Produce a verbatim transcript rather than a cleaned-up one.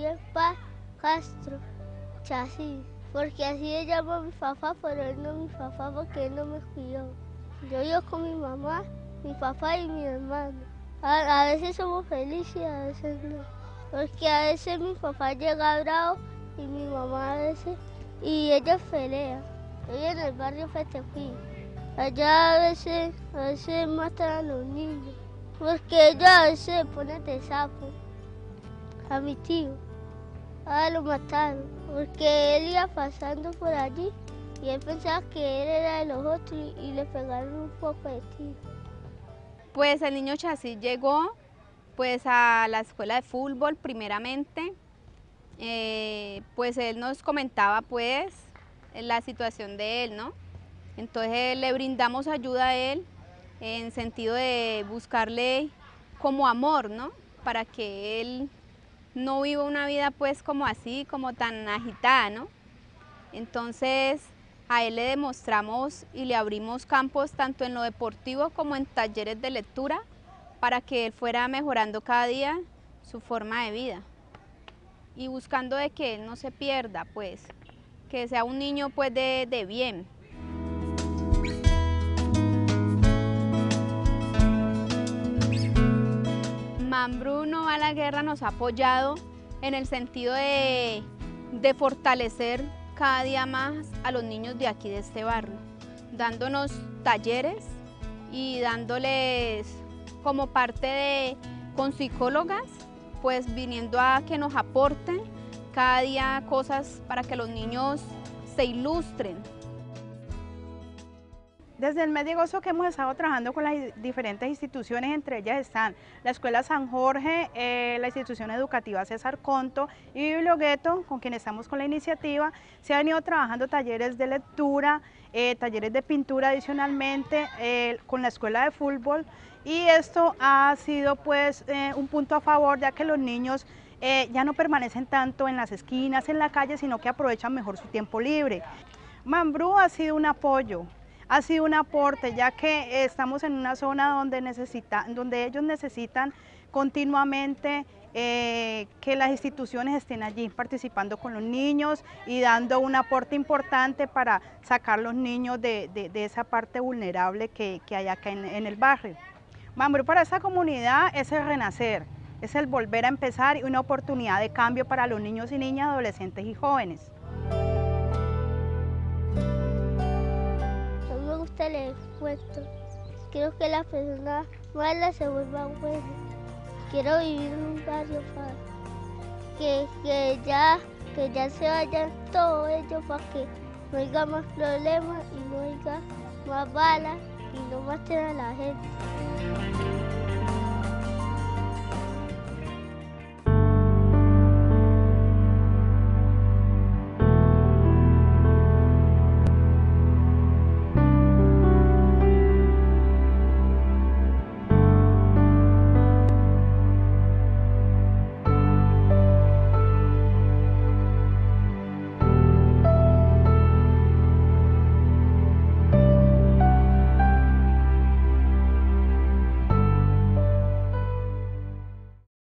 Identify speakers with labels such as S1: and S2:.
S1: Paz Castro Chasis, porque así le llamo a mi papá, pero él no es mi papá porque él no me cuidó. Yo vivo con mi mamá, mi papá y mi hermano. A, a veces somos felices y a veces no, porque a veces mi papá llega bravo y mi mamá a veces, y ellos pelean. Yo vivo en el barrio Fetequí. Allá a veces, a veces matan a los niños, porque ellos a veces se ponen de sapo. A mi tío, ahora lo mataron, porque él iba pasando por allí y él pensaba que él era de los otros y, y le pegaron un poco de tiro.
S2: Pues el niño Chasis llegó pues a la escuela de fútbol primeramente, eh, pues él nos comentaba pues la situación de él, ¿no? Entonces le brindamos ayuda a él en sentido de buscarle como amor, ¿no? Para que él no viva una vida pues como así, como tan agitada, ¿no? Entonces a él le demostramos y le abrimos campos tanto en lo deportivo como en talleres de lectura para que él fuera mejorando cada día su forma de vida y buscando de que él no se pierda, pues, que sea un niño pues de, de bien. Mambrú No Va a la Guerra nos ha apoyado en el sentido de, de fortalecer cada día más a los niños de aquí, de este barrio, dándonos talleres y dándoles como parte de, con psicólogas, pues viniendo a que nos aporten cada día cosas para que los niños se ilustren.
S3: Desde el mes de agosto que hemos estado trabajando con las diferentes instituciones, entre ellas están la Escuela San Jorge, eh, la institución educativa César Conto y Bibliogueto, con quien estamos con la iniciativa. Se han venido trabajando talleres de lectura, eh, talleres de pintura adicionalmente, eh, con la escuela de fútbol, y esto ha sido pues eh, un punto a favor, ya que los niños eh, ya no permanecen tanto en las esquinas, en la calle, sino que aprovechan mejor su tiempo libre. Mambrú ha sido un apoyo. Ha sido un aporte, ya que estamos en una zona donde, necesita, donde ellos necesitan continuamente eh, que las instituciones estén allí participando con los niños y dando un aporte importante para sacar los niños de, de, de esa parte vulnerable que, que hay acá en, en el barrio. Mambrú para esta comunidad es el renacer, es el volver a empezar y una oportunidad de cambio para los niños y niñas, adolescentes y jóvenes.
S1: El esfuerzo. Quiero que las personas malas se vuelvan buenas. Quiero vivir en un barrio fácil. Que, que, ya, que ya se vayan todos ellos para que no haya más problemas y no haya más balas y no maten a la gente.